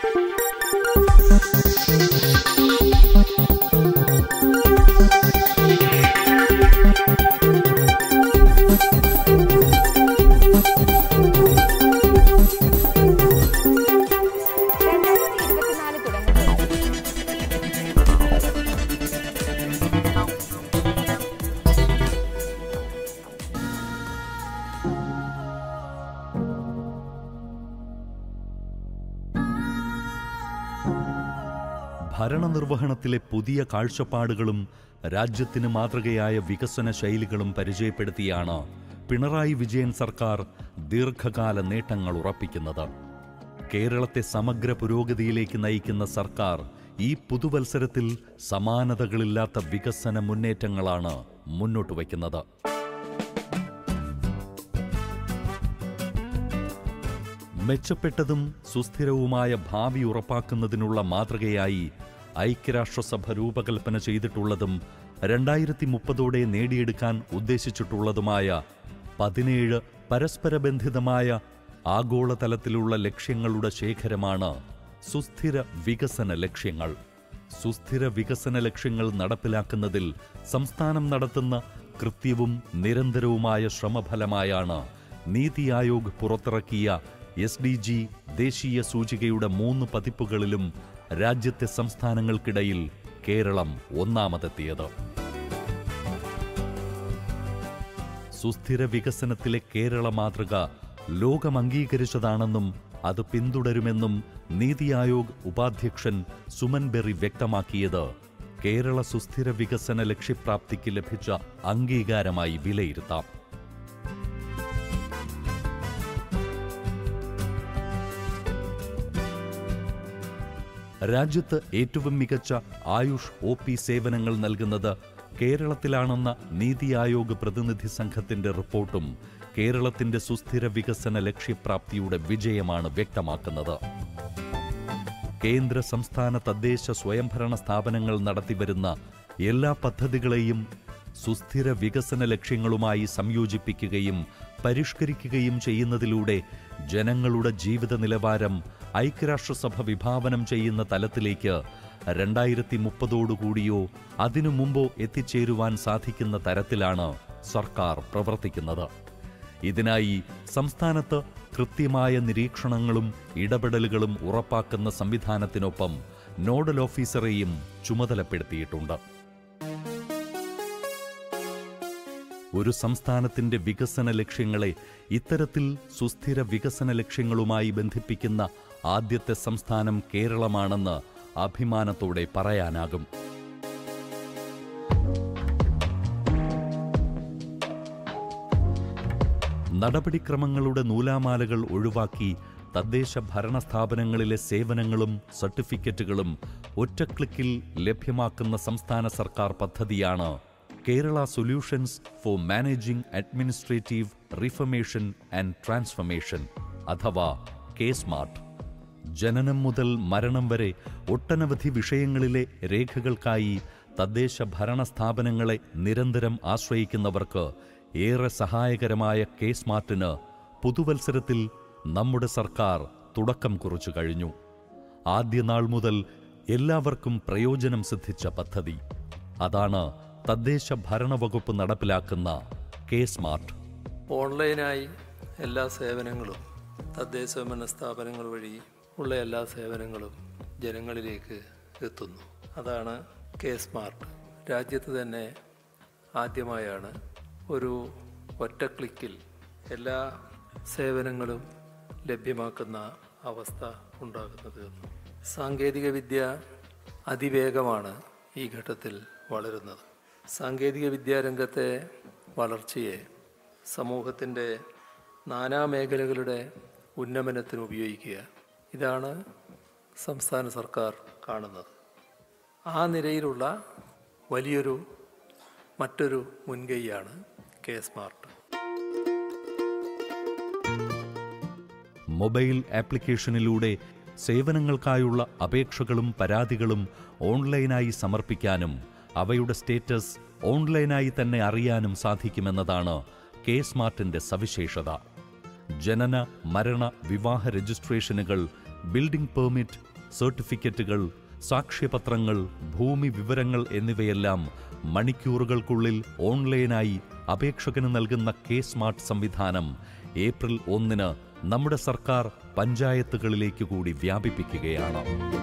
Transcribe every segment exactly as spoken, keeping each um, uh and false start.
ഭരണനിർവഹണത്തിലെ പുതിയ കാഴ്ചപ്പാടുകളും രാജ്യത്തിന് മാതൃകയായ വികസന ശൈലികളും പരിചയപ്പെടുത്തിയാണ് പിണറായി വിജയൻ സർക്കാർ ദീർഘകാല നേട്ടങ്ങൾ ഉറപ്പിക്കുന്നത്. കേരളത്തെ സമഗ്ര പുരോഗതിയിലേക്ക് നയിക്കുന്ന സർക്കാർ ഈ പുതുവത്സരത്തിൽ സമാനതകളില്ലാത്ത വികസന മുന്നേറ്റങ്ങളാണ് മുന്നോട്ട് വയ്ക്കുന്നത്. മെച്ചപ്പെട്ടതും സുസ്ഥിരവുമായ ഭാവി ഉറപ്പാക്കുന്നതിനുള്ള മാതൃകയായി ഐക്യരാഷ്ട്രസഭ രൂപകൽപ്പന ചെയ്തിട്ടുള്ളതും രണ്ടായിരത്തി മുപ്പതോടെ നേടിയെടുക്കാൻ ഉദ്ദേശിച്ചിട്ടുള്ളതുമായ പതിനേഴ് പരസ്പരബന്ധിതമായ ആഗോളതലത്തിലുള്ള ലക്ഷ്യങ്ങളുടെ ശേഖരമാണ് സുസ്ഥിര വികസന ലക്ഷ്യങ്ങൾ. സുസ്ഥിര വികസന ലക്ഷ്യങ്ങൾ നടപ്പിലാക്കുന്നതിൽ സംസ്ഥാനം നടത്തുന്ന കൃത്യവും നിരന്തരവുമായ ശ്രമഫലമായാണ് നീതി ആയോഗ് പുറത്തിറക്കിയ എസ് ഡി ജി ദേശീയ സൂചികയുടെ മൂന്ന് പതിപ്പുകളിലും രാജ്യത്തെ സംസ്ഥാനങ്ങൾക്കിടയിൽ കേരളം ഒന്നാമതെത്തിയത്. സുസ്ഥിര വികസനത്തിലെ കേരള മാതൃക ലോകം അംഗീകരിച്ചതാണെന്നും അത് പിന്തുടരുമെന്നും നീതി ആയോഗ് ഉപാധ്യക്ഷൻ സുമൻ ബെറി വ്യക്തമാക്കിയത് കേരള സുസ്ഥിര വികസന ലക്ഷ്യപ്രാപ്തിക്ക് ലഭിച്ച അംഗീകാരമായി വിലയിരുത്താം. രാജ്യത്ത് ഏറ്റവും മികച്ച ആയുഷ് ഒ പി സേവനങ്ങൾ നൽകുന്നത് കേരളത്തിലാണെന്ന നീതി ആയോഗ് പ്രതിനിധി സംഘത്തിന്റെ റിപ്പോർട്ടും കേരളത്തിന്റെ സുസ്ഥിര വികസന ലക്ഷ്യപ്രാപ്തിയുടെ വിജയമാണ് വ്യക്തമാക്കുന്നത്. കേന്ദ്ര സംസ്ഥാന തദ്ദേശ സ്വയംഭരണ സ്ഥാപനങ്ങൾ നടത്തിവരുന്ന എല്ലാ പദ്ധതികളെയും സുസ്ഥിര വികസന ലക്ഷ്യങ്ങളുമായി സംയോജിപ്പിക്കുകയും പരിഷ്കരിക്കുകയും ചെയ്യുന്നതിലൂടെ ജനങ്ങളുടെ ജീവിത നിലവാരം ഐക്യരാഷ്ട്രസഭ വിഭാവനം ചെയ്യുന്ന തലത്തിലേക്ക് രണ്ടായിരത്തി മുപ്പതോടുകൂടിയോ അതിനു മുമ്പോ എത്തിച്ചേരുവാൻ സാധിക്കുന്ന തരത്തിലാണ് സർക്കാർ പ്രവർത്തിക്കുന്നത്. ഇതിനായി സംസ്ഥാനത്ത് കൃത്യമായ നിരീക്ഷണങ്ങളും ഇടപെടലുകളും ഉറപ്പാക്കുന്ന സംവിധാനത്തിനൊപ്പം നോഡൽ ഓഫീസറെയും ചുമതലപ്പെടുത്തിയിട്ടുണ്ട്. ഒരു സംസ്ഥാനത്തിന്റെ വികസന ലക്ഷ്യങ്ങളെ ഇത്തരത്തിൽ സുസ്ഥിര വികസന ലക്ഷ്യങ്ങളുമായി ബന്ധിപ്പിക്കുന്ന ആദ്യത്തെ സംസ്ഥാനം കേരളമാണെന്ന് അഭിമാനത്തോടെ പറയാനാകും. നടപടിക്രമങ്ങളുടെ നൂലാമാലകൾ ഒഴിവാക്കി തദ്ദേശ ഭരണ സ്ഥാപനങ്ങളിലെ സേവനങ്ങളും സർട്ടിഫിക്കറ്റുകളും ഒറ്റ ക്ലിക്കിൽ ലഭ്യമാക്കുന്ന സംസ്ഥാന സർക്കാർ പദ്ധതിയാണ് Kerala solutions for managing administrative reformation and transformation അഥവാ കെ സ്മാർട്ട്. ജനനം മുതൽ മരണം വരെ ഒട്ടനവധി വിഷയങ്ങളിലെ രേഖകൾക്കായി തദ്ദേശ ഭരണ സ്ഥാപനങ്ങളെ നിരന്തരം ആശ്രയിക്കുന്നവർക്ക് ഏറെ സഹായകരമായ കെ സ്മാർട്ടിന് പുതുവത്സരത്തിൽ നമ്മുടെ സർക്കാർ തുടക്കം കുറിച്ചു കഴിഞ്ഞു. ആദ്യ നാൾ മുതൽ എല്ലാവർക്കും പ്രയോജനം സിദ്ധിച്ച പദ്ധതി അതാണ് തദ്ദേശ ഭരണവകുപ്പ് നടപ്പിലാക്കുന്ന കെ സ്മാർട്ട്. ഓൺലൈനായി എല്ലാ സേവനങ്ങളും തദ്ദേശ ഭരണ സ്ഥാപനങ്ങൾ വഴി ഉള്ള എല്ലാ സേവനങ്ങളും ജനങ്ങളിലേക്ക് എത്തുന്നു. അതാണ് കെ സ്മാർട്ട്. രാജ്യത്ത് തന്നെ ആദ്യമായാണ് ഒരു ഒറ്റ ക്ലിക്കിൽ എല്ലാ സേവനങ്ങളും ലഭ്യമാക്കുന്ന അവസ്ഥ ഉണ്ടാകുന്നത്. സാങ്കേതിക വിദ്യ അതിവേഗമാണ് ഈ ഘട്ടത്തിൽ വളരുന്നത്. സാങ്കേതിക വിദ്യാരംഗത്തെ വളർച്ചയെ സമൂഹത്തിൻ്റെ നാനാമേഖലകളുടെ ഉന്നമനത്തിന് ഉപയോഗിക്കുക, ഇതാണ് സംസ്ഥാന സർക്കാർ കാണുന്നത്. ആ നിരയിലുള്ള വലിയൊരു മറ്റൊരു മുൻകൈയാണ് കെ സ്മാർട്ട്. മൊബൈൽ ആപ്ലിക്കേഷനിലൂടെ സേവനങ്ങൾക്കായുള്ള അപേക്ഷകളും പരാതികളും ഓൺലൈനായി സമർപ്പിക്കാനും അവയുടെ സ്റ്റേറ്റസ് ഓൺലൈനായി തന്നെ അറിയാനും സാധിക്കുമെന്നതാണ് കെ സ്മാർട്ടിന്റെ സവിശേഷത. ജനന, മരണ, വിവാഹ രജിസ്ട്രേഷനുകൾ, ബിൽഡിംഗ് പെർമിറ്റ്, സർട്ടിഫിക്കറ്റുകൾ, സാക്ഷ്യപത്രങ്ങൾ, ഭൂമി വിവരങ്ങൾ എന്നിവയെല്ലാം മണിക്കൂറുകൾക്കുള്ളിൽ ഓൺലൈനായി അപേക്ഷകന് നൽകുന്ന കെ സ്മാർട്ട് സംവിധാനം ഏപ്രിൽ ഒന്നിന് നമ്മുടെ സർക്കാർ പഞ്ചായത്തുകളിലേക്ക് കൂടി വ്യാപിപ്പിക്കുകയാണ്.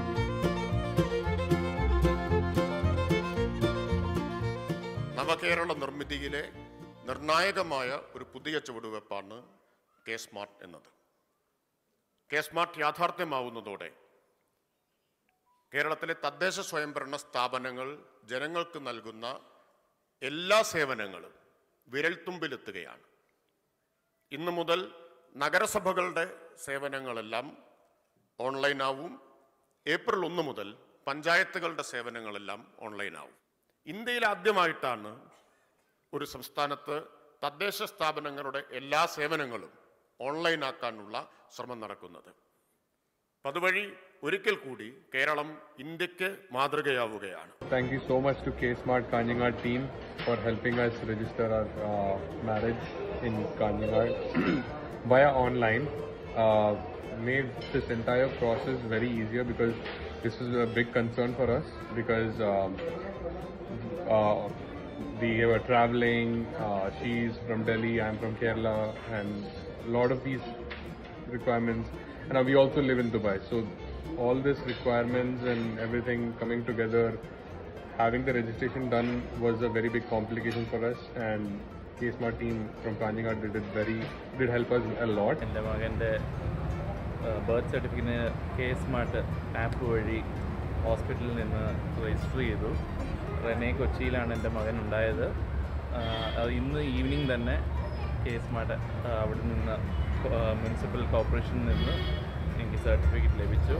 നവകേരള നിർമ്മിതിയിലെ നിർണായകമായ ഒരു പുതിയ ചുവടുവെപ്പാണ് കെ സ്മാർട്ട് എന്നത്. കെ സ്മാർട്ട് യാഥാർത്ഥ്യമാവുന്നതോടെ കേരളത്തിലെ തദ്ദേശ സ്വയംഭരണ സ്ഥാപനങ്ങൾ ജനങ്ങൾക്ക് നൽകുന്ന എല്ലാ സേവനങ്ങളും വിരൽത്തുമ്പിലെത്തുകയാണ്. ഇന്നു മുതൽ നഗരസഭകളുടെ സേവനങ്ങളെല്ലാം ഓൺലൈനാവും. ഏപ്രിൽ ഒന്ന് മുതൽ പഞ്ചായത്തുകളുടെ സേവനങ്ങളെല്ലാം ഓൺലൈനാവും. ഇന്ത്യയിൽ ആദ്യമായിട്ടാണ് ഒരു സംസ്ഥാനത്ത് തദ്ദേശ സ്ഥാപനങ്ങളുടെ എല്ലാ സേവനങ്ങളും ഓൺലൈനാക്കാനുള്ള ശ്രമം നടക്കുന്നത്. അതുവഴി ഒരിക്കൽ കൂടി കേരളം ഇന്ത്യക്ക് മാതൃകയാവുകയാണ്. Thank you so much to K Smart Kanjingar team for helping us register our uh, marriage in Kanjingar via online. Uh, made this entire process very easier because this is a big concern for us because um, uh, we were traveling. Uh, she's from Delhi, I'm from Kerala, and a lot of these requirements. And we also live in Dubai, so all these requirements and everything coming together, having the registration done was a very big complication for us. And K Smart team from Kanjingar did it very did help us a lot. എൻ്റെ മകൻ്റെ birth സർട്ടിഫിക്കറ്റിന് K smart app വഴി ഹോസ്പിറ്റലിൽ നിന്ന് register ചെയ്തു. Rene കൊച്ചിയിലാണ് എൻ്റെ മകൻ ഉണ്ടായത്. ഇന്ന് ഈവനിങ് തന്നെ കെ സ്മാർട്ട് അവിടെ നിന്ന് മുനിസിപ്പൽ കോർപ്പറേഷനിൽ നിന്ന് എനിക്ക് സർട്ടിഫിക്കറ്റ് ലഭിച്ചു.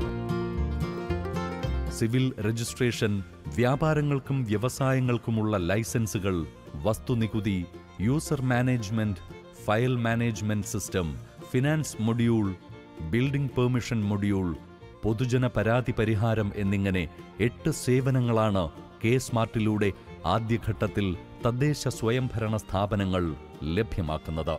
സിവിൽ രജിസ്ട്രേഷൻ, വ്യാപാരങ്ങൾക്കും വ്യവസായങ്ങൾക്കുമുള്ള ലൈസൻസുകൾ, വസ്തുനികുതി, user management, file management system, finance module, building permission module, പൊതുജന പരാതി പരിഹാരം എന്നിങ്ങനെ എട്ട് സേവനങ്ങളാണ് കെ സ്മാർട്ടിലൂടെ ആദ്യഘട്ടത്തിൽ തദ്ദേശ സ്വയംഭരണ സ്ഥാപനങ്ങൾ ലഭ്യമാക്കുന്നത്.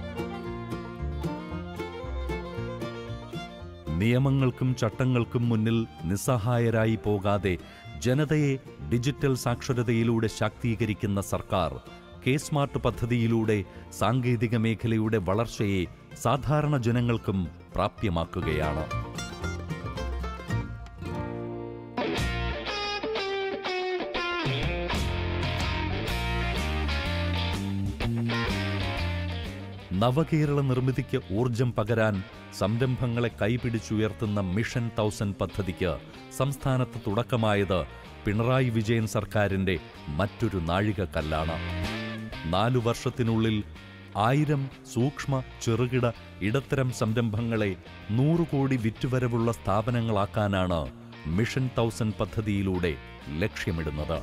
നിയമങ്ങൾക്കും ചട്ടങ്ങൾക്കും മുന്നിൽ നിസ്സഹായരായി പോകാതെ ജനതയെ ഡിജിറ്റൽ സാക്ഷരതയിലൂടെ ശാക്തീകരിക്കുന്ന സർക്കാർ കെ സ്മാർട്ട് പദ്ധതിയിലൂടെ സാങ്കേതിക മേഖലയുടെ വളർച്ചയെ സാധാരണ ജനങ്ങൾക്കും പ്രാപ്യമാക്കുകയാണ്. നവകേരള നിർമ്മിതിക്ക് ഊർജം പകരാൻ സംരംഭങ്ങളെ കൈപിടിച്ചുയർത്തുന്ന മിഷൻ തൗസൻഡ് പദ്ധതിക്ക് സംസ്ഥാനത്ത് തുടക്കമായത് പിണറായി വിജയൻ സർക്കാരിന്റെ മറ്റൊരു നാഴികക്കല്ലാണ്. നാലു വർഷത്തിനുള്ളിൽ ആയിരം സൂക്ഷ്മ, ചെറുകിട, ഇടത്തരം സംരംഭങ്ങളെ നൂറ് കോടി വിറ്റുവരവുള്ള സ്ഥാപനങ്ങളാക്കാനാണ് മിഷൻ തൗസൻഡ് പദ്ധതിയിലൂടെ ലക്ഷ്യമിടുന്നത്.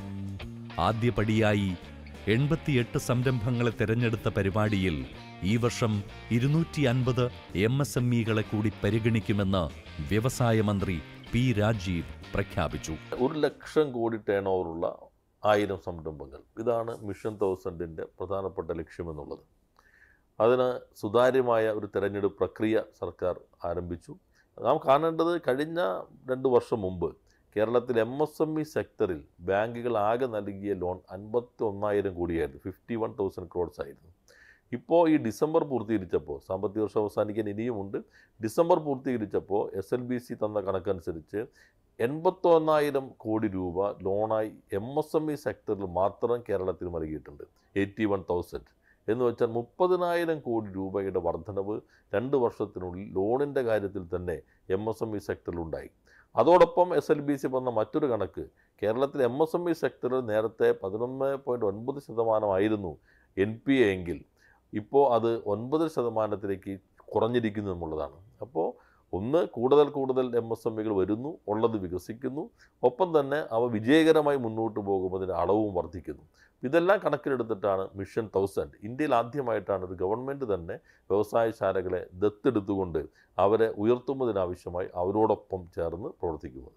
ആദ്യപടിയായി എൺപത്തിയെട്ട് സംരംഭങ്ങളെ തെരഞ്ഞെടുത്ത പരിപാടിയിൽ ഈ വർഷം ഇരുന്നൂറ്റി അൻപത് എം എസ് എം ഇകളെ കൂടി പരിഗണിക്കുമെന്ന് വ്യവസായ മന്ത്രി പി രാജീവ് പ്രഖ്യാപിച്ചു. ഒരു ലക്ഷം കോടി ടേൺ ഓവറുള്ള ആയിരം സംരംഭങ്ങൾ, ഇതാണ് മിഷൻ തൗസൻഡിൻ്റെ പ്രധാനപ്പെട്ട ലക്ഷ്യമെന്നുള്ളത്. അതിന് സുതാര്യമായ ഒരു തെരഞ്ഞെടുപ്പ് പ്രക്രിയ സർക്കാർ ആരംഭിച്ചു. നാം കാണേണ്ടത് കഴിഞ്ഞ രണ്ട് വർഷം മുമ്പ് കേരളത്തിൽ എം എസ് എം ഇ സെക്ടറിൽ ബാങ്കുകൾ ആകെ നൽകിയ ലോൺ അൻപത്തി ഒന്നായിരം കോടിയായിരുന്നു, ഫിഫ്റ്റി വൺ തൗസൻഡ് ക്രോഡ്സ് ആയിരുന്നു. ഇപ്പോൾ ഈ ഡിസംബർ പൂർത്തീകരിച്ചപ്പോൾ, സാമ്പത്തിക വർഷം അവസാനിക്കാൻ ഇനിയുമുണ്ട്, ഡിസംബർ പൂർത്തീകരിച്ചപ്പോൾ എസ് എൽ ബി സി തന്ന കണക്കനുസരിച്ച് എൺപത്തൊന്നായിരം കോടി രൂപ ലോണായി എം എസ് എം ഇ സെക്ടറിൽ മാത്രം കേരളത്തിൽ നൽകിയിട്ടുണ്ട്. എയ്റ്റി വൺ തൗസൻഡ് എന്ന് വെച്ചാൽ മുപ്പതിനായിരം കോടി രൂപയുടെ വർധനവ് രണ്ട് വർഷത്തിനുള്ളിൽ ലോണിൻ്റെ കാര്യത്തിൽ തന്നെ എം എസ് എം ഇ സെക്ടറിലുണ്ടായി. അതോടൊപ്പം എസ് എൽ ബി സി വന്ന മറ്റൊരു കണക്ക്, കേരളത്തിൽ എം എസ് എം ഇ സെക്ടറിൽ നേരത്തെ പതിനൊന്ന് പോയിൻറ്റ് ഒൻപത് ശതമാനമായിരുന്നു എൻ പി എ എങ്കിൽ ഇപ്പോൾ അത് ഒൻപത് ശതമാനത്തിലേക്ക് കുറഞ്ഞിരിക്കുന്നു എന്നുള്ളതാണ്. അപ്പോൾ ഒന്ന്, കൂടുതൽ കൂടുതൽ എം എസ് എം ഇകൾ വരുന്നു, ഉള്ളത് വികസിക്കുന്നു, ഒപ്പം തന്നെ അവ വിജയകരമായി മുന്നോട്ട് പോകുമ്പോൾ അതിൻ്റെ അളവും വർദ്ധിക്കുന്നു. ഇതെല്ലാം കണക്കിലെടുത്തിട്ടാണ് മിഷൻ തൗസൻഡ്. ഇന്ത്യയിൽ ആദ്യമായിട്ടാണ് ഒരു ഗവൺമെൻറ് തന്നെ വ്യവസായശാലകളെ ദത്തെടുത്തുകൊണ്ട് അവരെ ഉയർത്തുന്നതിനാവശ്യമായി അവരോടൊപ്പം ചേർന്ന് പ്രവർത്തിക്കുന്നത്.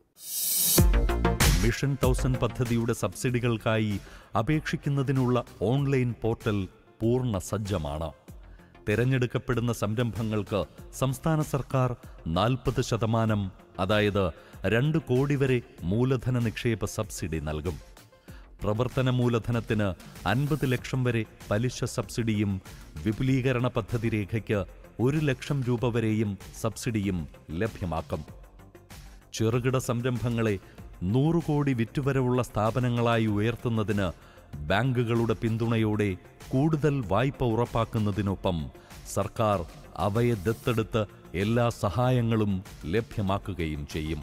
മിഷൻ തൗസൻഡ് പദ്ധതിയുടെ സബ്സിഡികൾക്കായി അപേക്ഷിക്കുന്നതിനുള്ള ഓൺലൈൻ പോർട്ടൽ പൂർണ്ണ സജ്ജമാണ്. തിരഞ്ഞെടുക്കപ്പെടുന്ന സംരംഭങ്ങൾക്ക് സംസ്ഥാന സർക്കാർ നാൽപ്പത് ശതമാനം, അതായത് രണ്ട് കോടി വരെ മൂലധന നിക്ഷേപ സബ്സിഡി നൽകും. പ്രവർത്തന മൂലധനത്തിന് അൻപത് ലക്ഷം വരെ പലിശ സബ്സിഡിയും വിപുലീകരണ പദ്ധതി രേഖയ്ക്ക് ഒരു ലക്ഷം രൂപ വരെയും സബ്സിഡിയും ലഭ്യമാക്കും. ചെറുകിട സംരംഭങ്ങളെ നൂറ് കോടി വിറ്റുവരവുള്ള സ്ഥാപനങ്ങളായി ഉയർത്തുന്നതിന് ബാങ്കുകളുടെ പിന്തുണയോടെ കൂടുതൽ വായ്പ ഉറപ്പാക്കുന്നതിനൊപ്പം സർക്കാർ അവയെ ദത്തെടുത്ത് എല്ലാ സഹായങ്ങളും ലഭ്യമാക്കുകയും ചെയ്യും.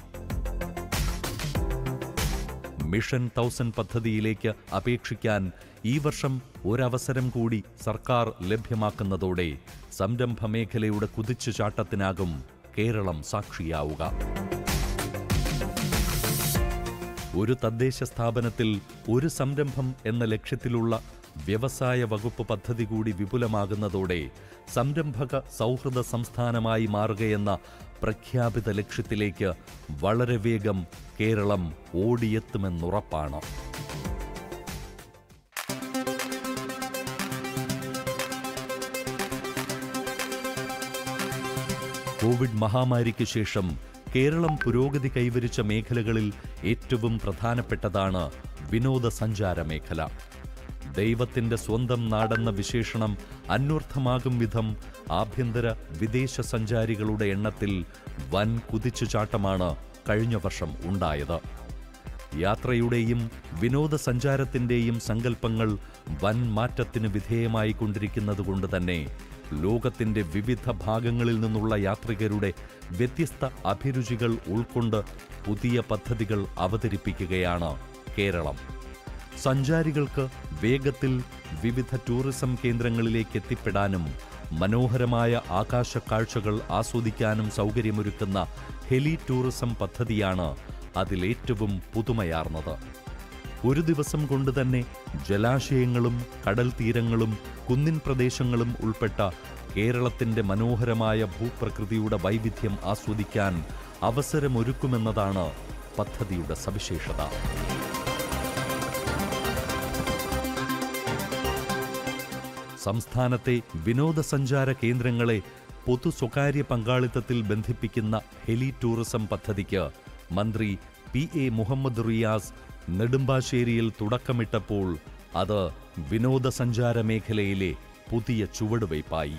മിഷൻ തൗസൻഡ് പദ്ധതിയിലേക്ക് അപേക്ഷിക്കാൻ ഈ വർഷം ഒരവസരം കൂടി സർക്കാർ ലഭ്യമാക്കുന്നതോടെ സംരംഭ മേഖലയുടെ കുതിച്ചുചാട്ടത്തിനാകും കേരളം സാക്ഷിയാവുക. ഒരു തദ്ദേശ സ്ഥാപനത്തിൽ ഒരു സംരംഭം എന്ന ലക്ഷ്യത്തിലുള്ള വ്യവസായ വകുപ്പ് പദ്ധതി കൂടി വിപുലമാകുന്നതോടെ സംരംഭക സൗഹൃദ സംസ്ഥാനമായി മാറുകയെന്ന പ്രഖ്യാപിത ലക്ഷ്യത്തിലേക്ക് വളരെ വേഗം കേരളം ഓടിയെത്തുമെന്നുറപ്പാണ്. കോവിഡ് മഹാമാരിക്ക് ശേഷം കേരളം പുരോഗതി കൈവരിച്ച മേഖലകളിൽ ഏറ്റവും പ്രധാനപ്പെട്ടതാണ് വിനോദസഞ്ചാര മേഖല. ദൈവത്തിന്റെ സ്വന്തം നാടെന്ന വിശേഷണം അന്വർത്ഥമാകും വിധം ആഭ്യന്തര വിദേശ സഞ്ചാരികളുടെ എണ്ണത്തിൽ വൻ കുതിച്ചുചാട്ടമാണ് കഴിഞ്ഞ വർഷം ഉണ്ടായത്. യാത്രയുടെയും വിനോദസഞ്ചാരത്തിന്റെയും സങ്കല്പങ്ങൾ വൻ മാറ്റത്തിന് വിധേയമായിക്കൊണ്ടിരിക്കുന്നതുകൊണ്ട് തന്നെ ലോകത്തിന്റെ വിവിധ ഭാഗങ്ങളിൽ നിന്നുള്ള യാത്രികരുടെ വ്യത്യസ്ത അഭിരുചികൾ ഉൾക്കൊണ്ട് പുതിയ പദ്ധതികൾ അവതരിപ്പിക്കുകയാണ് കേരളം. സഞ്ചാരികൾക്ക് വേഗത്തിൽ വിവിധ ടൂറിസം കേന്ദ്രങ്ങളിലേക്ക് എത്തിപ്പെടാനും മനോഹരമായ ആകാശ കാഴ്ചകൾ ആസ്വദിക്കാനും സൗകര്യമൊരുക്കുന്ന ഹെലി ടൂറിസം പദ്ധതിയാണ് അതിലേറ്റവും പുതുമയാർന്നത്. ഒരു ദിവസം കൊണ്ട് തന്നെ ജലാശയങ്ങളും കടൽ തീരങ്ങളും കുന്നിൻ പ്രദേശങ്ങളും ഉൾപ്പെട്ട കേരളത്തിന്റെ മനോഹരമായ ഭൂപ്രകൃതിയുടെ വൈവിധ്യം ആസ്വദിക്കാൻ അവസരമൊരുക്കുമെന്നതാണ് പദ്ധതിയുടെ സവിശേഷത. സംസ്ഥാനത്തെ വിനോദസഞ്ചാര കേന്ദ്രങ്ങളെ പൊതു സ്വകാര്യ പങ്കാളിത്തത്തിൽ ബന്ധിപ്പിക്കുന്ന ഹെലി ടൂറിസം പദ്ധതിക്ക് മന്ത്രി പി എ മുഹമ്മദ് റിയാസ് നെടുമ്പാശ്ശേരിയിൽ തുടക്കമിട്ടപ്പോൾ അത് വിനോദസഞ്ചാര മേഖലയിലെ പുതിയ ചുവടുവയ്പായി.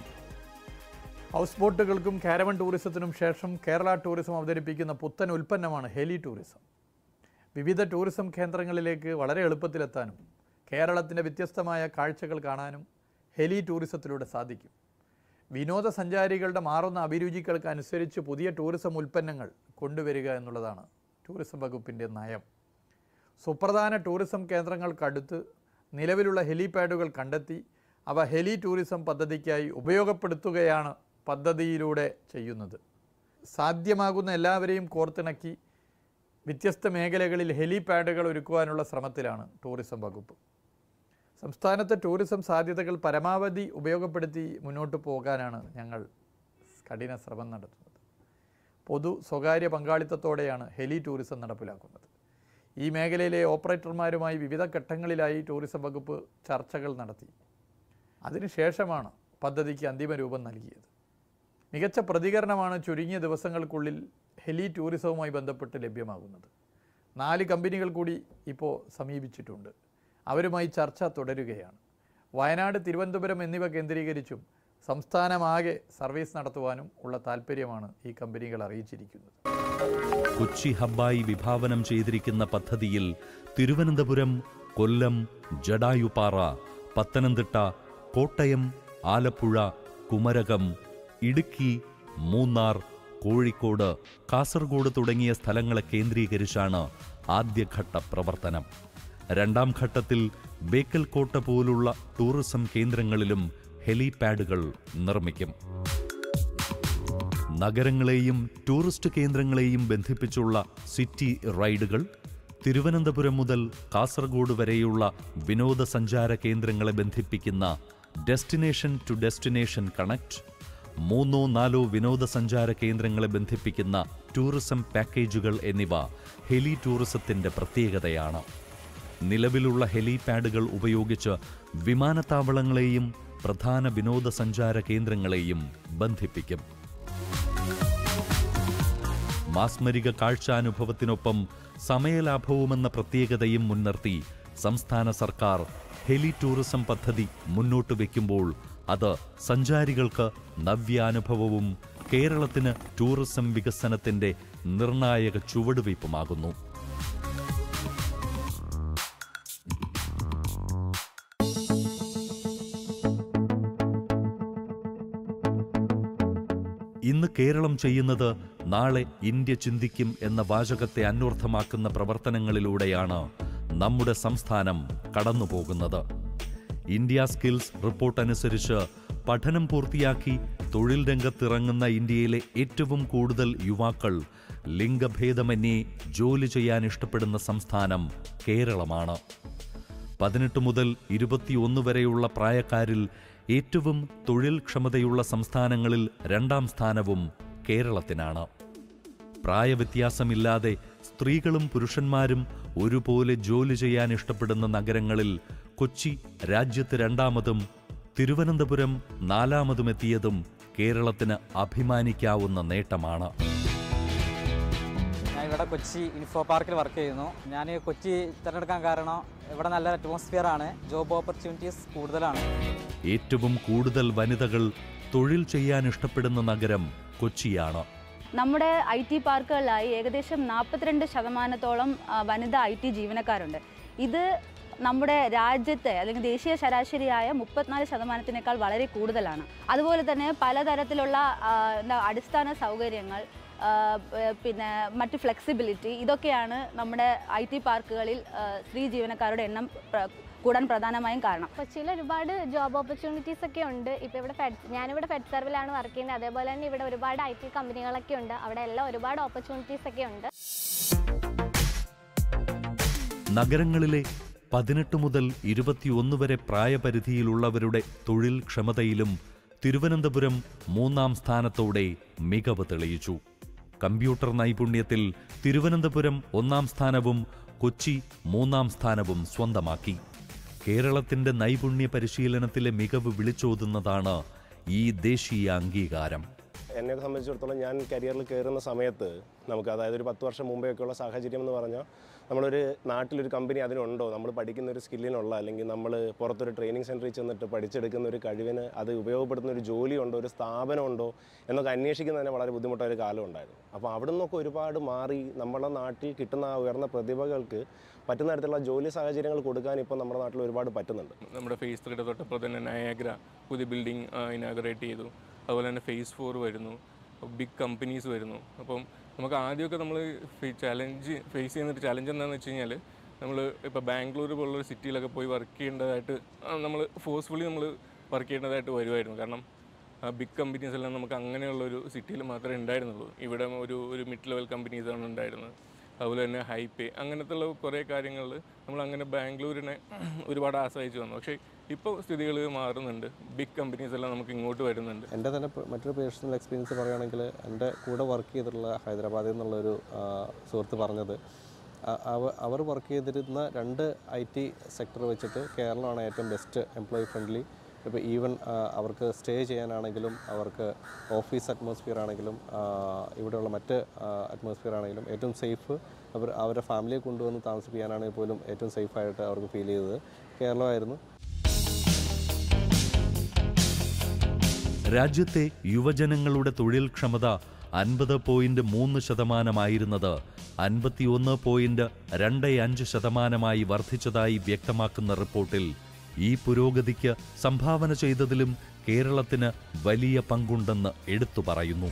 ഹൗസ് ബോട്ടുകൾക്കും കാരവൻ ടൂറിസത്തിനും ശേഷം കേരള ടൂറിസം അവതരിപ്പിക്കുന്ന പുത്തൻ ഉൽപ്പന്നമാണ് ഹെലി ടൂറിസം. വിവിധ ടൂറിസം കേന്ദ്രങ്ങളിലേക്ക് വളരെ എളുപ്പത്തിലെത്താനും കേരളത്തിൻ്റെ വ്യത്യസ്തമായ കാഴ്ചകൾ കാണാനും ഹെലി ടൂറിസത്തിലൂടെ സാധിക്കും. വിനോദസഞ്ചാരികളുടെ മാറുന്ന അഭിരുചികൾക്ക് അനുസരിച്ച് പുതിയ ടൂറിസം ഉൽപ്പന്നങ്ങൾ കൊണ്ടുവരിക എന്നുള്ളതാണ് ടൂറിസം വകുപ്പിൻ്റെ നയം. സുപ്രധാന ടൂറിസം കേന്ദ്രങ്ങൾക്കടുത്ത് നിലവിലുള്ള ഹെലിപാഡുകൾ കണ്ടെത്തി അവ ഹെലി ടൂറിസം പദ്ധതിക്കായി ഉപയോഗപ്പെടുത്തുകയാണ് പദ്ധതിയിലൂടെ ചെയ്യുന്നത്. സാധ്യമാകുന്ന എല്ലാവരെയും കോർത്തിണക്കി വ്യത്യസ്ത മേഖലകളിൽ ഹെലിപാഡുകൾ ഒരുക്കുവാനുള്ള ശ്രമത്തിലാണ് ടൂറിസം വകുപ്പ്. സംസ്ഥാനത്തെ ടൂറിസം സാധ്യതകൾ പരമാവധി ഉപയോഗപ്പെടുത്തി മുന്നോട്ട് പോകാനാണ് ഞങ്ങൾ കഠിന ശ്രമം നടത്തുന്നത്. പൊതു സ്വകാര്യ പങ്കാളിത്തത്തോടെയാണ് ഹെലി ടൂറിസം നടപ്പിലാക്കുന്നത്. ഈ മേഖലയിലെ ഓപ്പറേറ്റർമാരുമായി വിവിധ ഘട്ടങ്ങളിലായി ടൂറിസം വകുപ്പ് ചർച്ചകൾ നടത്തി. അതിനുശേഷമാണ് പദ്ധതിക്ക് അന്തിമ രൂപം നൽകിയത്. മികച്ച പ്രതികരണമാണ് ചുരുങ്ങിയ ദിവസങ്ങൾക്കുള്ളിൽ ഹെലി ടൂറിസവുമായി ബന്ധപ്പെട്ട് ലഭ്യമാകുന്നത്. നാല് കമ്പനികൾ കൂടി ഇപ്പോൾ സമീപിച്ചിട്ടുണ്ട്. അവരുമായി ചർച്ച തുടരുകയാണ്. വയനാട്, തിരുവനന്തപുരം എന്നിവ കേന്ദ്രീകരിച്ചും സംസ്ഥാനമാകെ സർവീസ് നടത്തുവാനും ഉള്ള താൽപ്പര്യമാണ് ഈ കമ്പനികൾ അറിയിച്ചിരിക്കുന്നത്. കൊച്ചി ഹബ്ബായി വിഭാവനം ചെയ്തിരിക്കുന്ന പദ്ധതിയിൽ തിരുവനന്തപുരം, കൊല്ലം, ജടായുപ്പാറ, പത്തനംതിട്ട, കോട്ടയം, ആലപ്പുഴ, കുമരകം, ഇടുക്കി, മൂന്നാർ, കോഴിക്കോട്, കാസർഗോഡ് തുടങ്ങിയ സ്ഥലങ്ങളെ കേന്ദ്രീകരിച്ചാണ് ആദ്യഘട്ട പ്രവർത്തനം. രണ്ടാം ഘട്ടത്തിൽ ബേക്കൽ കോട്ട പോലുള്ള ടൂറിസം കേന്ദ്രങ്ങളിലും ഹെലിപാഡുകൾ നിർമ്മിക്കും. നഗരങ്ങളെയും ടൂറിസ്റ്റ് കേന്ദ്രങ്ങളെയും ബന്ധിപ്പിച്ചുള്ള സിറ്റി റൈഡുകൾ, തിരുവനന്തപുരം മുതൽ കാസർഗോഡ് വരെയുള്ള വിനോദസഞ്ചാര കേന്ദ്രങ്ങളെ ബന്ധിപ്പിക്കുന്ന ഡെസ്റ്റിനേഷൻ ടു ഡെസ്റ്റിനേഷൻ കണക്ട്, മൂന്നോ നാലോ വിനോദസഞ്ചാര കേന്ദ്രങ്ങളെ ബന്ധിപ്പിക്കുന്ന ടൂറിസം പാക്കേജുകൾ എന്നിവ ഹെലി ടൂറിസത്തിന്റെ പ്രത്യേകതയാണ്. നിലവിലുള്ള ഹെലിപാഡുകൾ ഉപയോഗിച്ച് വിമാനത്താവളങ്ങളെയും പ്രധാന വിനോദസഞ്ചാര കേന്ദ്രങ്ങളെയും ബന്ധിപ്പിക്കും. മാസ്മരിക കാഴ്ചാനുഭവത്തിനൊപ്പം സമയലാഭവുമെന്ന പ്രത്യേകതയും മുൻനിർത്തി സംസ്ഥാന സർക്കാർ ഹെലി ടൂറിസം പദ്ധതി മുന്നോട്ട് വയ്ക്കുമ്പോൾ അത് സഞ്ചാരികൾക്ക് നവ്യാനുഭവവും കേരളത്തിന് ടൂറിസം വികസനത്തിന്റെ നിർണായക ചുവടുവയ്പുമാകുന്നു. ഇന്ന് കേരളം ചെയ്യുന്നത് നാളെ ഇന്ത്യ ചിന്തിക്കും എന്ന വാചകത്തെ അന്വർത്ഥമാക്കുന്ന പ്രവർത്തനങ്ങളിലൂടെയാണ് നമ്മുടെ സംസ്ഥാനം കടന്നുപോകുന്നത്. ഇന്ത്യ സ്കിൽസ് റിപ്പോർട്ട് അനുസരിച്ച് പഠനം പൂർത്തിയാക്കി തൊഴിൽ രംഗത്തിറങ്ങുന്ന ഇന്ത്യയിലെ ഏറ്റവും കൂടുതൽ യുവാക്കൾ ലിംഗഭേദമന്യേ ജോലി ചെയ്യാൻ ഇഷ്ടപ്പെടുന്ന സംസ്ഥാനം കേരളമാണ്. പതിനെട്ട് മുതൽ ഇരുപത്തിയൊന്ന് വരെയുള്ള പ്രായക്കാരിൽ ഏറ്റവും തൊഴിൽ ക്ഷമതയുള്ള സംസ്ഥാനങ്ങളിൽ രണ്ടാം സ്ഥാനവും കേരളത്തിനാണ്. പ്രായവ്യത്യാസമില്ലാതെ സ്ത്രീകളും പുരുഷന്മാരും ഒരുപോലെ ജോലി ചെയ്യാൻ ഇഷ്ടപ്പെടുന്ന നഗരങ്ങളിൽ കൊച്ചി രാജ്യത്ത് രണ്ടാമതും തിരുവനന്തപുരം നാലാമതുമെത്തിയതും കേരളത്തിന് അഭിമാനിക്കാവുന്ന നേട്ടമാണ്. ഞാൻ ഇവിടെ കൊച്ചി ഇൻഫോ പാർക്കിൽ വർക്ക് ചെയ്യുന്നു. ഞാൻ കൊച്ചി തിരഞ്ഞെടുക്കാൻ കാരണം ഇവിടെ നല്ല അറ്റ്മോസ്ഫിയർ ആണ്, ജോബ് ഓപ്പർച്യൂണിറ്റീസ് കൂടുതലാണ്. ഏറ്റവും കൂടുതൽ വനിതകൾ തൊഴിൽ ചെയ്യാൻ ഇഷ്ടപ്പെടുന്ന നഗരം കൊച്ചിയാണ്. നമ്മുടെ ഐ ടി പാർക്കുകളിലായി ഏകദേശം നാൽപ്പത്തിരണ്ട് ശതമാനത്തോളം വനിതാ ഐ ടി ജീവനക്കാരുണ്ട്. ഇത് നമ്മുടെ രാജ്യത്തെ അല്ലെങ്കിൽ ദേശീയ ശരാശരിയായ മുപ്പത്തിനാല് ശതമാനത്തിനേക്കാൾ വളരെ കൂടുതലാണ്. അതുപോലെ തന്നെ പലതരത്തിലുള്ള എന്താ അടിസ്ഥാന സൗകര്യങ്ങൾ, പിന്നെ മറ്റ് ഫ്ലെക്സിബിലിറ്റി, ഇതൊക്കെയാണ് നമ്മുടെ ഐ ടി പാർക്കുകളിൽ സ്ത്രീ ജീവനക്കാരുടെ എണ്ണം കൂടാൻ പ്രധാനമായും കാരണം. കൊച്ചിയിൽ ഒരുപാട് ജോബ് ഓപ്പർച്യൂണിറ്റീസ് ഒക്കെ ഉണ്ട്. ഇപ്പോൾ ഇവിടെ ഫെഡ് ഞാനിവിടെ ഫെഡ് സർവിലാണ് വർക്ക് ചെയ്യുന്നത്. അതേപോലെ തന്നെ ഇവിടെ ഒരുപാട് ഐ ടി കമ്പനികളൊക്കെ ഉണ്ട്. അവിടെ എല്ലാം ഒരുപാട് ഓപ്പർച്യൂണിറ്റീസ് ഒക്കെ ഉണ്ട്. നഗരങ്ങളിലെ പതിനെട്ട് മുതൽ ഇരുപത്തിയൊന്ന് വരെ പ്രായപരിധിയിലുള്ളവരുടെ തൊഴിൽ ക്ഷമതയിലും തിരുവനന്തപുരം മൂന്നാം സ്ഥാനത്തോടെ മികവ് തെളിയിച്ചു. കമ്പ്യൂട്ടർ നൈപുണ്യത്തിൽ തിരുവനന്തപുരം ഒന്നാം സ്ഥാനവും കൊച്ചി മൂന്നാം സ്ഥാനവും സ്വന്തമാക്കി. കേരളത്തിന്റെ നൈപുണ്യ പരിശീലനത്തിലെ മികവ് വിളിച്ചോതുന്നതാണ് ഈ ദേശീയ അംഗീകാരം. എന്നെ സംബന്ധിച്ചിടത്തോളം ഞാൻ കരിയറിൽ കയറുന്ന സമയത്ത് നമുക്ക്, അതായത് ഒരു പത്ത് വർഷം മുമ്പേയൊക്കെയുള്ള സാഹചര്യം എന്ന് പറഞ്ഞാൽ, നമ്മളൊരു നാട്ടിലൊരു കമ്പനി അതിനുണ്ടോ, നമ്മൾ പഠിക്കുന്ന ഒരു സ്കില്ലിനുള്ള, അല്ലെങ്കിൽ നമ്മൾ പുറത്തൊരു ട്രെയിനിങ് സെൻറ്ററിൽ ചെന്നിട്ട് പഠിച്ചെടുക്കുന്ന ഒരു കഴിവിന് അത് ഉപയോഗപ്പെടുത്തുന്ന ഒരു ജോലിയുണ്ടോ, ഒരു സ്ഥാപനമുണ്ടോ എന്നൊക്കെ അന്വേഷിക്കുന്ന തന്നെ വളരെ ബുദ്ധിമുട്ടായ ഒരു കാലം ഉണ്ടായിരുന്നു. അപ്പോൾ അവിടെ നിന്നൊക്കെ ഒരുപാട് മാറി നമ്മുടെ നാട്ടിൽ കിട്ടുന്ന ആ ഉയർന്ന പ്രതിഭകൾക്ക് പറ്റുന്ന തരത്തിലുള്ള ജോലി സാഹചര്യങ്ങൾ കൊടുക്കാൻ ഇപ്പോൾ നമ്മുടെ നാട്ടിൽ ഒരുപാട് പറ്റുന്നുണ്ട്. നമ്മുടെ ഫേസ് ത്രീയുടെ തൊട്ടപ്പോൾ തന്നെ നയാഗ്ര പുതിയ ബിൽഡിംഗ് ഇനാഗറേറ്റ് ചെയ്തു. അതുപോലെ തന്നെ ഫേസ് ഫോർ വരുന്നു, ബിഗ് കമ്പനീസ് വരുന്നു. അപ്പം നമുക്ക് ആദ്യമൊക്കെ നമ്മൾ ചലഞ്ച് ഫേസ് ചെയ്യുന്നൊരു ചലഞ്ച് എന്താണെന്ന് വെച്ച് കഴിഞ്ഞാൽ, നമ്മൾ ഇപ്പോൾ ബാംഗ്ലൂർ പോലുള്ളൊരു സിറ്റിയിലൊക്കെ പോയി വർക്ക് ചെയ്യേണ്ടതായിട്ട് നമ്മൾ ഫോഴ്സ്ഫുള്ളി നമ്മൾ വർക്ക് ചെയ്യേണ്ടതായിട്ട് വരുമായിരുന്നു. കാരണം ബിഗ് കമ്പനീസ് എല്ലാം നമുക്ക് അങ്ങനെയുള്ളൊരു സിറ്റിയിൽ മാത്രമേ ഉണ്ടായിരുന്നുള്ളൂ. ഇവിടെ ഒരു ഒരു മിഡ് ലെവൽ കമ്പനീസാണ് ഉണ്ടായിരുന്നത്. അതുപോലെ തന്നെ ഹൈപേ, അങ്ങനത്തെ ഉള്ള കുറേ കാര്യങ്ങൾ നമ്മൾ അങ്ങനെ ബാംഗ്ലൂരിനെ ഒരുപാട് ആശ്രയിച്ച് വന്നു. പക്ഷേ ഇപ്പോൾ സ്ഥിതികൾ മാറുന്നുണ്ട്. ബിഗ് കമ്പനീസ് എല്ലാം നമുക്ക് ഇങ്ങോട്ട് വരുന്നുണ്ട്. എൻ്റെ തന്നെ മറ്റൊരു പേഴ്സണൽ എക്സ്പീരിയൻസ് പറയുകയാണെങ്കിൽ, എൻ്റെ കൂടെ വർക്ക് ചെയ്തിട്ടുള്ള ഹൈദരാബാദിൽ നിന്നുള്ളൊരു സുഹൃത്ത് പറഞ്ഞത്, അവർ വർക്ക് ചെയ്തിരുന്ന രണ്ട് ഐ ടി സെക്ടർ വെച്ചിട്ട് കേരളമാണ് ഏറ്റവും ബെസ്റ്റ് എംപ്ലോയി ഫ്രണ്ട്ലി. ഇപ്പോൾ ഈവൻ അവർക്ക് സ്റ്റേ ചെയ്യാനാണെങ്കിലും, അവർക്ക് ഓഫീസ് അറ്റ്മോസ്ഫിയർ ആണെങ്കിലും, ഇവിടെയുള്ള മറ്റ് അറ്റ്മോസ്ഫിയർ ആണെങ്കിലും ഏറ്റവും സേഫ്, അവർ അവരുടെ ഫാമിലിയെ കൊണ്ടുവന്ന് താമസിപ്പിക്കാനാണെങ്കിൽ പോലും ഏറ്റവും സേഫായിട്ട് അവർക്ക് ഫീൽ ചെയ്തത് കേരളമായിരുന്നു. രാജ്യത്തെ യുവജനങ്ങളുടെ തൊഴിൽ ക്ഷമത അൻപത് പോയിന്റ് മൂന്ന് ശതമാനമായിരുന്നത് അൻപത്തിയൊന്ന് പോയിന്റ് രണ്ട് അഞ്ച് ശതമാനമായി വർദ്ധിച്ചതായി വ്യക്തമാക്കുന്ന റിപ്പോർട്ടിൽ ഈ പുരോഗതിക്ക് സംഭാവന ചെയ്തതിലും കേരളത്തിന് വലിയ പങ്കുണ്ടെന്ന് എടുത്തു പറയുന്നു.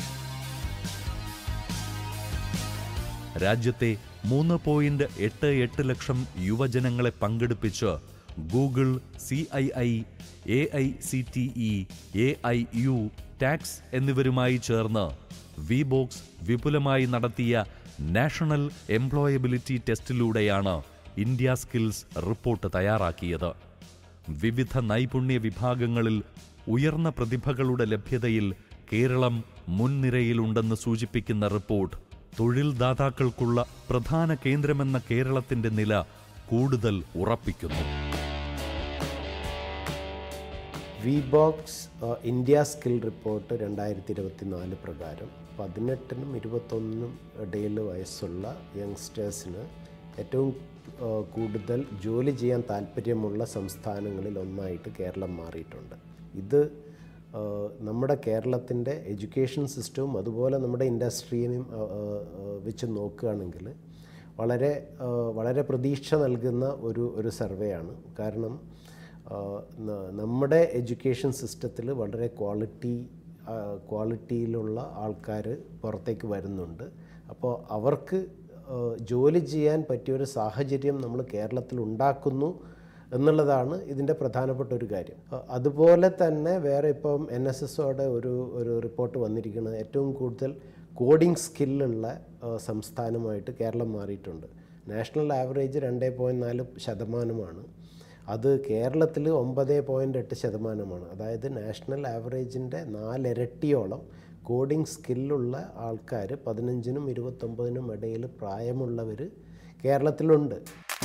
രാജ്യത്തെ മൂന്ന് പോയിന്റ് എട്ട് എട്ട് ലക്ഷം യുവജനങ്ങളെ പങ്കെടുപ്പിച്ച് Google, C I I, A I C T E, A I U, Taggd എന്നിവരുമായി ചേർന്ന് വിബോക്സ് വിപുലമായി നടത്തിയ നാഷണൽ എംപ്ലോയബിലിറ്റി ടെസ്റ്റിലൂടെയാണ് ഇന്ത്യ സ്കിൽസ് റിപ്പോർട്ട് തയ്യാറാക്കിയത്. വിവിധ നൈപുണ്യ വിഭാഗങ്ങളിൽ ഉയർന്ന പ്രതിഭകളുടെ ലഭ്യതയിൽ കേരളം മുൻനിരയിലുണ്ടെന്ന് സൂചിപ്പിക്കുന്ന റിപ്പോർട്ട് തൊഴിൽ ദാതാക്കൾക്കുള്ള പ്രധാന കേന്ദ്രമെന്ന കേരളത്തിന്റെ നില കൂടുതൽ ഉറപ്പിക്കുന്നു. Wheebox India skill report രണ്ടായിരത്തി ഇരുപത്തി നാല് പ്രകാരം പതിനെട്ടിനും ഇരുപത്തൊന്നിനും ഇടയിൽ വയസ്സുള്ള യങ്സ്റ്റേഴ്സിന് ഏറ്റവും കൂടുതൽ ജോലി ചെയ്യാൻ താല്പര്യമുള്ള സംസ്ഥാനങ്ങളിൽ ഒന്നായിട്ട് കേരളം മാറിയിട്ടുണ്ട്. ഇത് നമ്മുടെ കേരളത്തിൻ്റെ എഡ്യൂക്കേഷൻ സിസ്റ്റവും അതുപോലെ നമ്മുടെ ഇൻഡസ്ട്രിയെയും വെച്ച് നോക്കുകയാണെങ്കിൽ വളരെ വളരെ പ്രതീക്ഷ നൽകുന്ന ഒരു ഒരു സർവേയാണ്. കാരണം നമ്മുടെ എഡ്യൂക്കേഷൻ സിസ്റ്റത്തിൽ വളരെ ക്വാളിറ്റി ക്വാളിറ്റിയിലുള്ള ആൾക്കാർ പുറത്തേക്ക് വരുന്നുണ്ട്. അപ്പോൾ അവർക്ക് ജോലി ചെയ്യാൻ പറ്റിയൊരു സാഹചര്യം നമ്മൾ കേരളത്തിൽ ഉണ്ടാക്കുന്നു എന്നുള്ളതാണ് ഇതിൻ്റെ പ്രധാനപ്പെട്ട ഒരു കാര്യം. അതുപോലെ തന്നെ വേറെ ഇപ്പം എൻ എസ് എസോടെ ഒരു ഒരു റിപ്പോർട്ട് വന്നിരിക്കുന്നത് ഏറ്റവും കൂടുതൽ കോഡിംഗ് സ്കില്ലുള്ള സംസ്ഥാനമായിട്ട് കേരളം മാറിയിട്ടുണ്ട്. നാഷണൽ ആവറേജ് രണ്ട് പോയിൻറ്റ് നാല് ശതമാനമാണ്. അത് കേരളത്തിൽ ഒമ്പത് പോയിൻറ്റ് എട്ട് ശതമാനമാണ്. അതായത് നാഷണൽ ആവറേജിൻ്റെ നാലിരട്ടിയോളം കോഡിംഗ് സ്കില്ലുള്ള ആൾക്കാർ പതിനഞ്ചിനും ഇരുപത്തൊമ്പതിനും ഇടയിൽ പ്രായമുള്ളവർ കേരളത്തിലുണ്ട്.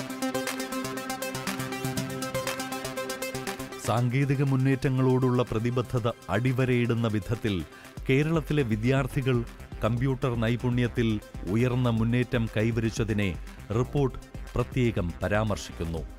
സാങ്കേതിക മുന്നേറ്റങ്ങളോടുള്ള പ്രതിബദ്ധത അടിവരയിടുന്ന വിധത്തിൽ കേരളത്തിലെ വിദ്യാർത്ഥികൾ കമ്പ്യൂട്ടർ നൈപുണ്യത്തിൽ ഉയർന്ന മുന്നേറ്റം കൈവരിച്ചതിനെ റിപ്പോർട്ട് പ്രത്യേകം പരാമർശിക്കുന്നു.